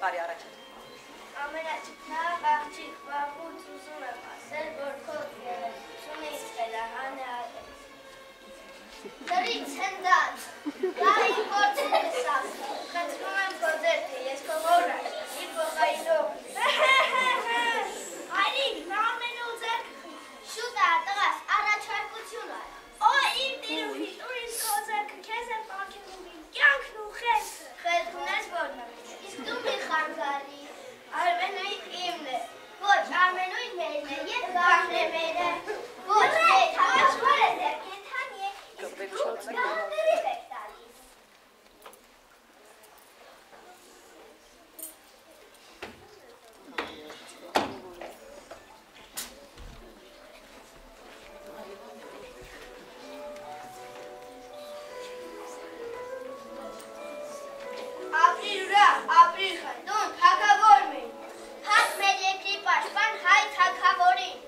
Բարի առաջ։ Ամենաճգնաղ աղջիկ վաղուց ուզում եմ ասել, որ քո երեխությունը ինձ խելահան է Դրից հնդած, լահին գործեր ես ասում, խծվում եմ քո ձերքը, ես քո հորը, իր բողայնով Հայրիկ, նա ամենու ձերքը շուտ է տղաս, առաջարկություն այ Օ, իմ տիրուհի, տուր ինձ քո ձերքը, քեզ եմ պակենում իմ կյանքն ու խելքը Խելք ունես որն եմ, իսկ դու մի խանգարի Արմենույն իմն է, ոչ Արմենույն մերն է, և գաղն է մերը Ոչ, ոչ, որ է ձեր կենթանի է, իսկ դու գաղների բեք տալիս Ապրիր ուրախ, ապրիր խնդուն, թագավոր մեր Հաց մեր երկրի պաշտպան հայ թագավորին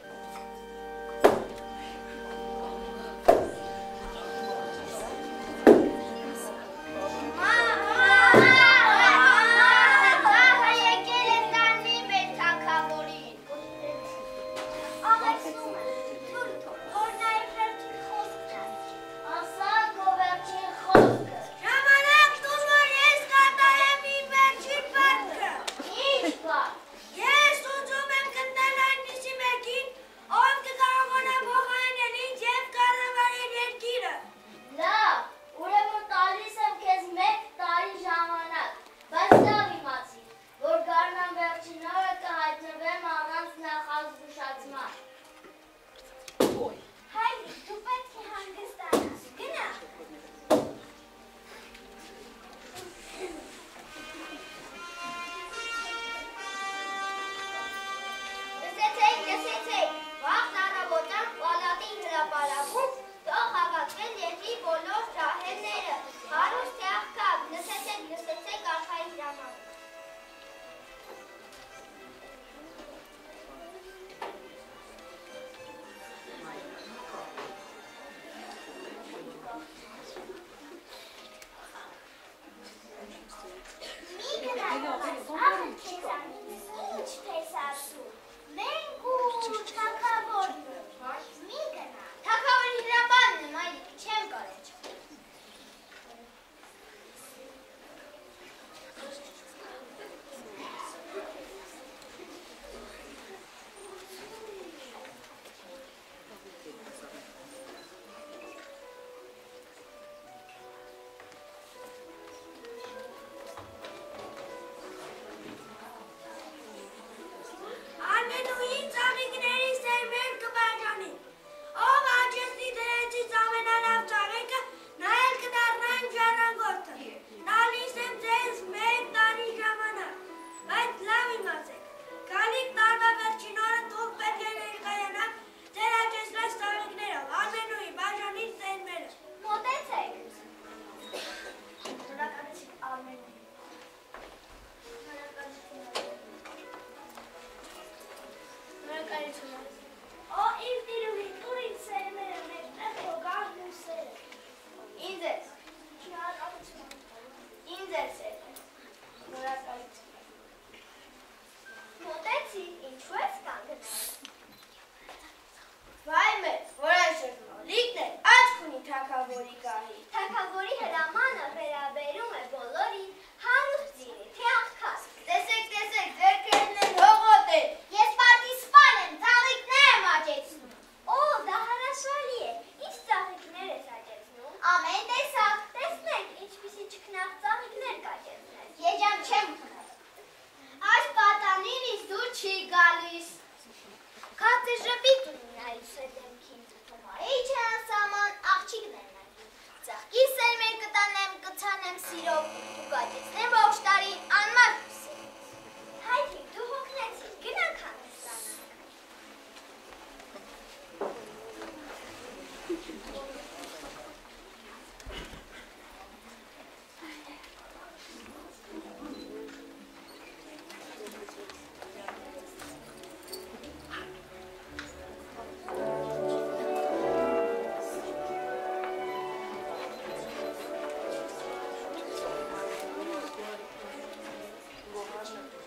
Ողջույն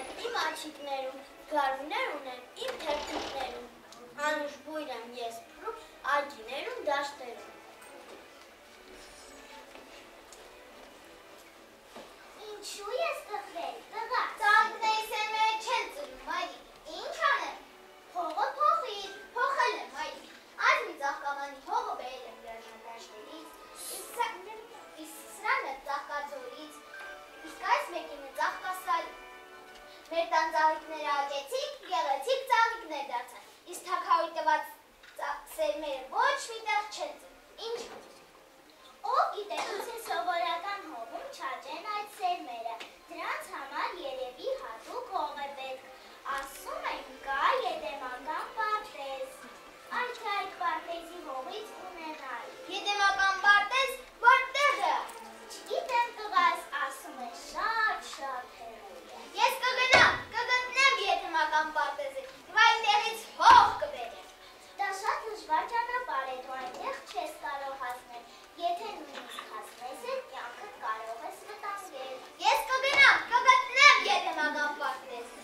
ունեմ իմ աչիկներում, գարուններ ունեմ իմ թերթիկներում, անուշ բույր եմ ես փռում այգիներում, դաշտերում։ Ինչու ես տխրել, տղա։ Ծաղիկների սերմերը չեն ծնում, այդի, ինչ անեմ։ Հողը փոխիր, փոխել եմ այդի, այս մի ծաղկավանի հողը բերել եմ լեռնադաշտերից, իսկ սրան է ծաղկաձորից, իսկ այս մեկինը ծաղկասալ։ Մեր տան ծաղիկները ակեցիկ, գեղեցիկ ծաղիկներ դարձան, իսկ թագավորի տված սերմերը ոչ միտեղ չեն ծնում, ինչ անեմ։ Ով գիտե գուցե սովորական հողում չաճեն այդ սերմերը, դրանց համար երևի հատուկ հող է պետք, ասում են կա եդեմական պարտեզ, այդ պարտեզի հողից ունենալ։ Եդեմական պարտեզ, որտեղ է։ Չգիտեմ տղաս, ասում է շատ հեռու է։ Ես կգտնեմ եդեմական պարտեզը, և այնտեղից հող կբերեմ։ Դա շատ դժվար ճանապարհ է, դու այնտեղ չես կարող հասնել, եթե նույնիսկ հասնես էլ կյանքդ կարող ես վտանգել։ Ես կգտնեմ եդեմական պարտեզը։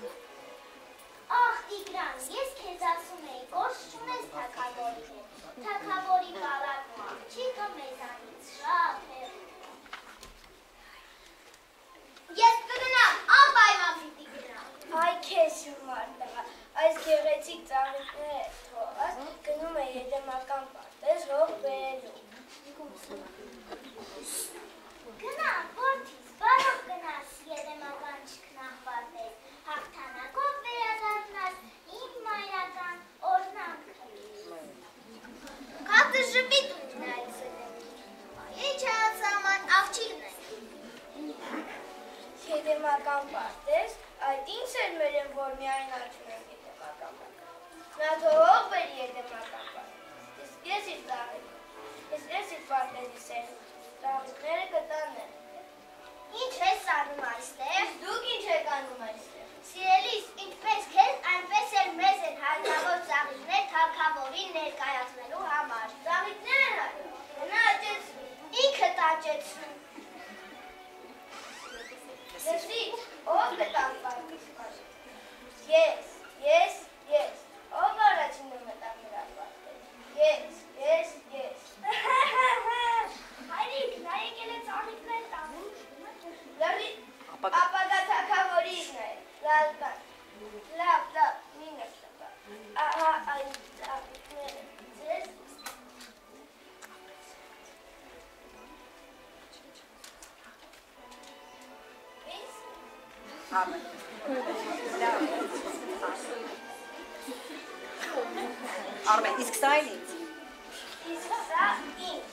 Ախ Տիգրան, ես քեզ ասում էի, գործ չունես թագավորի հետ, թագավորի բալակն ու աղջիկը մեզանից շատ հեռու է։ Ես կգնամ, անպայման պիտի գնամ։ Այ քեզ հիմար տղա, այս գեղեցիկ ծաղիկները թողած գնում է եդեմական պարտեզ հող բերելու։ Գնամ, որդիս, բարով գնաս եդեմական չքնաղ պարտեզ, հաղթանակով վերադառնաս իմ մայրական օրհնանքը։ Կատը ժպիտ ունենալիս է դեպի, ինչ անսահման աղջիկն է։ Եդեմական պարտեզ, այդ ինչ սերմեր են, որ միայն աճում են եդեմական պարտեզ։ Նա թող բերի եդեմական պարտեզ, իսկ ես իր պարտեզի սերմ, ծաղիկները կտանեմ։ Ինչ ես անում այստեղ։ Դուք ինչ եք անում այստեղ։ Սիրելիս, ինչպես քեզ, այնպես էլ մեզ են հարկավոր ծաղիկներ թագավորին ներկայացնելու համար։ Ծաղիկներ են այլ, նա աճեցնում, ինքդ աճեցնում։ Լսի, ով գտան պարտեզ։ Ես, ով առաջինը մտան նրա պարտեզ։ Ես։ Հայրիկ, նա եկել է ծաղիկներ տանում։ Լավի, ապագա թագավորին է, լավ, մի նշտապա, ահա այն ծաղիկները ձեզ։ Ինչ? Արմեն, իսկ սա էլ ինձ։ Իսկ սա ինձ։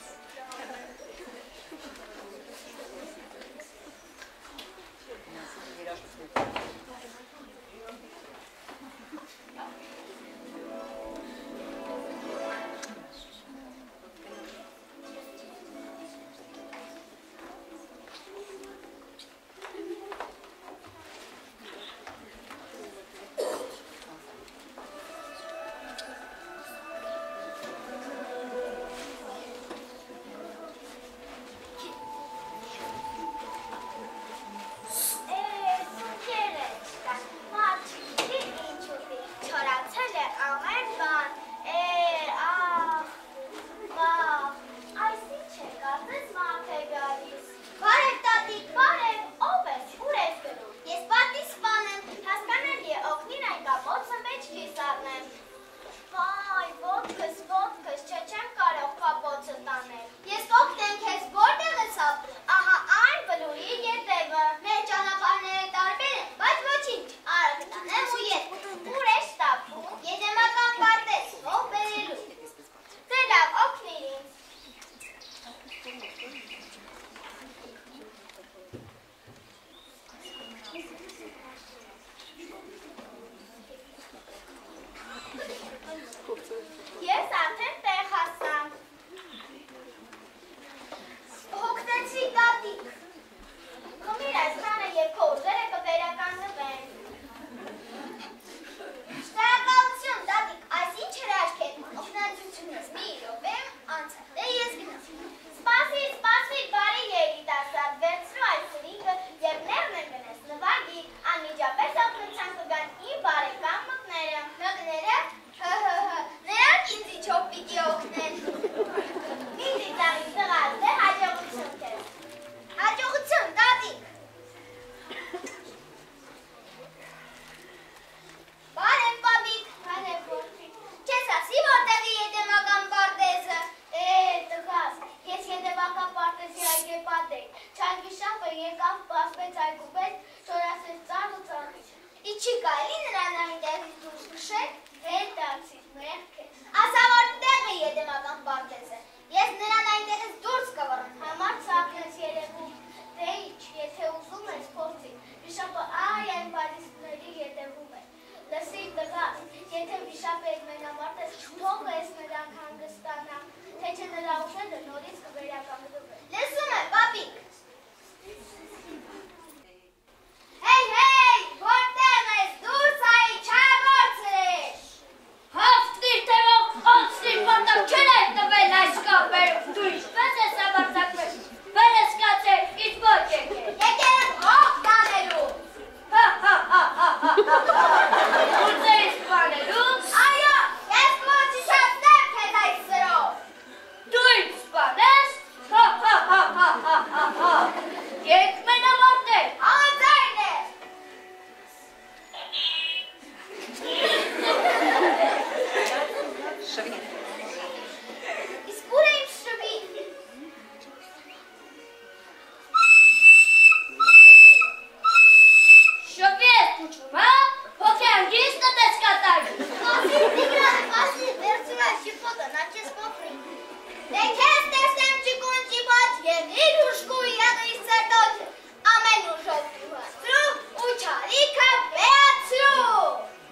Չի կարելի նրան այնտեղից դուրս քշել, հետ դարձիր մեղք է։ Ասավոր տեղը եդեմական պարտեզ է։ Ես նրան այնտեղից դուրս կվռեմ, համար ծաղկես երևում։ Դե ինչ, եթե ուզում ես փորձի, վիշապը այն բալիստների ետևում է։ Լսի տղա, եթե վիշապը այդ մենամարտ ես, թող ես նրանք հանգստանա, թե չէ նրա ուժերը նորից կվերականգնվեն։ Լսում եմ, պապիկ։ Հեյ, որտեղ ես, դուրս այ չագործրեր։ Հավտիր թևով ոնցնիր, որտեղ չեն այդ տվել այս կապերում, դու ինչպես ես ավարձակվել, վեր ես կացեր, ինչ ոչ եկել։ Եկել եմ հող տանելու։ Ուզեիս սպանելու։ Այո, ես կոչիշացնեմ քեզ այս սրով։ Դու ինձ սպանես, եկ մենավարտել։ Համաձայն է։ Շվի։ Իսկ ուր է իմ շվին։ Շվի ես պուչում, հա? Հոգի անգիստը տես կատարում։ Խասիր Տիգրան, խասիր, վերցրա շիփոտը, նա չես կոփրի։ Դե քեզ տեսնեմ ճիկուն ճիպած և իր հուշկու եղի սրտոց ամեն ուժով դուհացրու ու չարիքը վեացրու։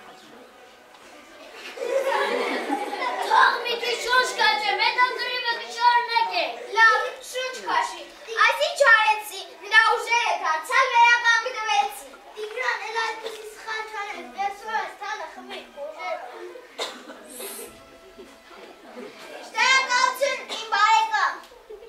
Թող մի քիչ շունչ կաճեմ, հետո գրիվը կշարունակ է։ Լավ, շունչ քաշի, այս ինչ արեցի, նրա ուժերը դարձյալ վերականգնվեցի։ Տիգրան, էլ այսպիսի սխալ չանես, վերցրու ես թանը խմիր ուժերը։ Շտերակալություն իմ բարեկամ։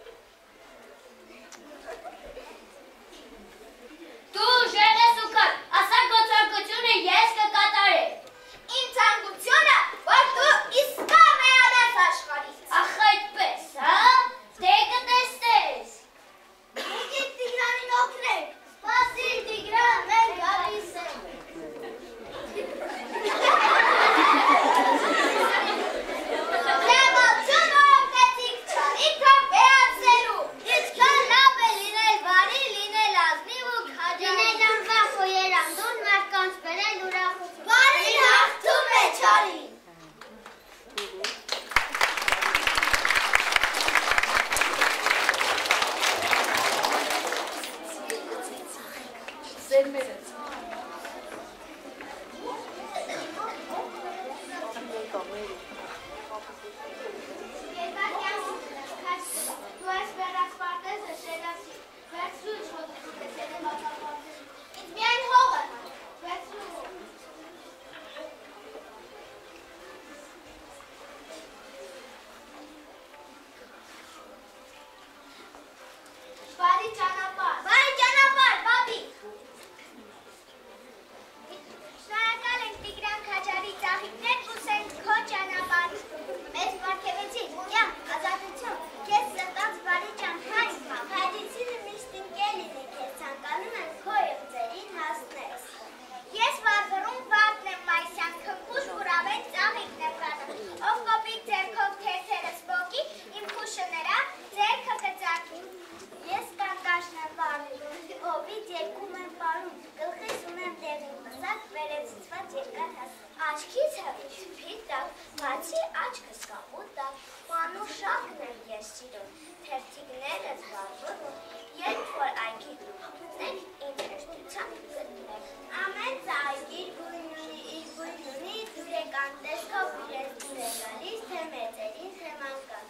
Դու ժեղես ու կար, ասա գոցարկությունը ես կկատարեմ։ Իմ ցանկությունը, որ դու իսկան մեանես աշխարհից։ Ախ այդպես, հա? Դե կտեսնես։ Եկեք Տիգրանին օգնենք։ Սպասիր Տիգրան, մենք գալիս ենք։ Լավություն օգնեցիք չարիքը վերացնելու։ Ինչքան լավ է լինել բարի, լինել ազնիվ ու քաջարի։ Լինել անվախ ու երանդուն, մարդկանց բերել ուրախություն։ Բարին հաղթում է չարին։ Դու այս վերած պարտեզը շելասի, վերցրու ինչ հոտը կուտես ետև ակապարտեզը, ինձ միայն հողը, վերցրու հողը։ Բարի ճանապարհ, բաբի։ Շնորհակալ ենք Տիգրան Քաջարի ծաղիկներ կուսենք քո ճանապարհ։ Մեզ պարգևեցիր, յամ, ազատություն, քեզ սրտած բարի ճանապարհ։ Հայրիկցինը միշտ ընկել լինի քեզ, ցանկանում եմ քո եղձերին հասնել։ Ես վարվռում Վարդն եմ Մայսյան, քնքուշ կուրավեն ծաղիկն եմ կանում, ով կոպիկ ձեռքով թերթերը սպոկի, իմ քուշը նրա ձեռքը կծակի։ Ես կանտաշն եմ վարվում, ովից երկում եմ պարում, գլխիս ունեմ տեղին պսակ, վերեցծված երկար հաս։ Աչքից հվիչ փիտ տակ, բացի աչքս կապուտ տակ, մանուշակն եմ ես սիրում, թերթիկներս վարվում, երբ որ այգի դուքնեք, ինձ հեշտությամբ գտնեք։ Ամեն ծայգիր գույն ունի, իր գույն ունի, դուրեկան տեսքով իրենց դուր է գալիս, թե մեծերին, թե մանկան։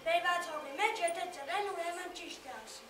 Բերված հողի մեջ եթե ծրեն ուրեմն ճիշտ է ասում։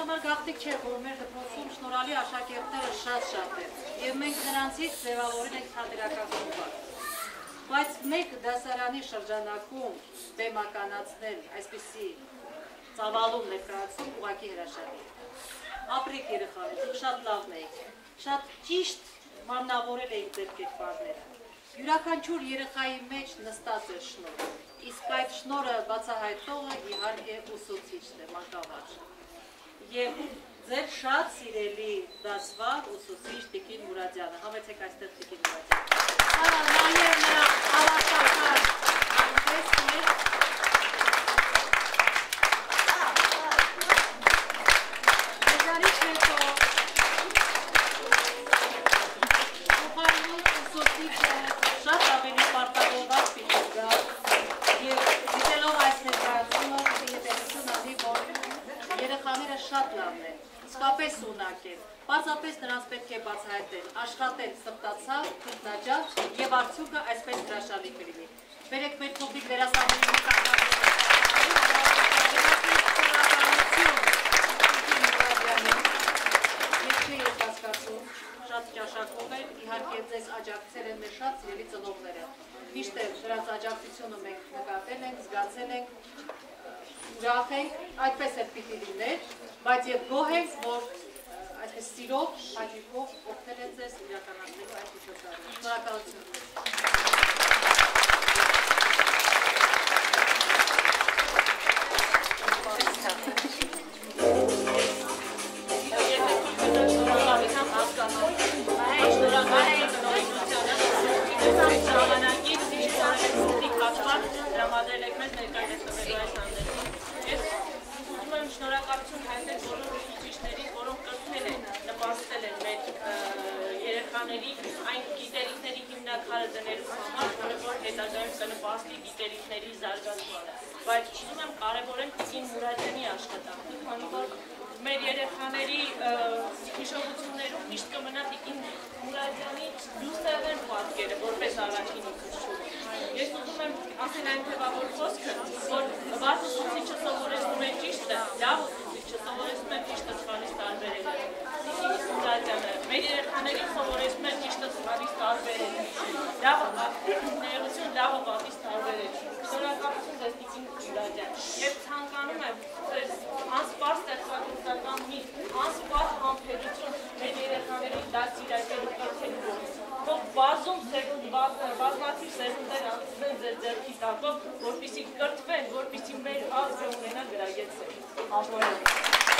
համար գաղտնիք չէ, որ մեր դպրոցում շնորհալի աշակերտները շատ են, եւ մենք նրանցից ձևավորել ենք թատերական խմբակ։ Բայց մեկ դասարանի շրջանակում բեմականացնել այսպիսի ծավալուն ներկայացում ուղղակի հրաշալի է։ Ապրիկ երեխաներ, դուք շատ լավն եք, շատ ճիշտ մանավորել եք ձեր կերպարները։ Յուրաքանչյուր երեխայի մեջ նստած է շնորհ, իսկ այդ շնորհը բացահայտողը իհարկե ուսուցիչն է, մանկավարժ։ Եվ ձեր շատ սիրելի դասվար ուսուցիչ Տիկին Մուրադյանը, համեցեք այստեղ Տիկին Մուրադյանը։ Նաև նրա հավաքական անտեսն է։ Դրանից հետո ուղղակի ուսուցիչը շատ ավելի պարտավորված պիտի գա եւ դիտելով այս ներկայացումը հետեւություն անի, որ երեխաները շատ լավն են, իսկապես ունակ են, պարզապես նրանց պետք է բացահայտել, աշխատել սրտացավ, քննաջավ եւ արդյունքը այսպես հրաշալի կլինի։ Բերեք մեր փոքրիկ դերասանների շատ ճաշակով են, իհարկե ձեզ աջակցել են մեր շատ սիրելի ծնողները։ Միշտ է դրանց աջակցությունը մենք նկատել ենք, զգացել ենք, ուրախ ենք, այդպես էլ պիտի լիներ, բայց եւ գոհ ենք, որ այսպես սիրով, հաճույքով օգնել են ձեզ իրականացնել այս միջոցառումը։ Շնորհակալություն։ Տրամադրել եք մեզ ներկայացնելու այս հանդեսին։ Ես ուզում եմ շնորհակալություն հայտնել բոլոր ուսուցիչներին, որոնք կրթել են, նպաստել են մեր երեխաների այն գիտելիքների հիմնաքարը դնելու համար, որ հետագայում կնպաստի գիտելիքների զարգացմանը։ Բայց ուզում եմ կարևորել Տիկին Մուրադյանի աշխատանքը, քանի որ մեր երեխաների հիշողություններում միշտ կմնա Տիկին Մուրադյանի դուստրեն պատկերը, որպես առաջին ուսուցիչ։ Ես ուզում եմ ասել այն թևավոր խոսքը, որ վատ ուսուցիչը սովորեցնում է ճիշտը, լավ ուսուցիչը սովորեցնում է ճիշտը սխալից տարբերելը։ Տիկին Մուրադյանը մեր երեխաներին սովորեցնում է ճիշտը սխալից տարբերելը։ Ներողություն լավը վատից տարբերելը։ Շնորհակալություն ձեզ Տիկին Մուրադյան։ Եվ ցանկանում եմ ձեզ անսպաստ ստեղծագործական մի անսպաստ համբերություն մեր երեխաներին դաստիարակելու կրթելու գործ։ Թող բազմաթիվ սերունդներ անցնեն ձեր ձեռքի տակով, որպեսզի կրթվեն, որպեսզի մեր ազգը ունենա գրագետ սեր։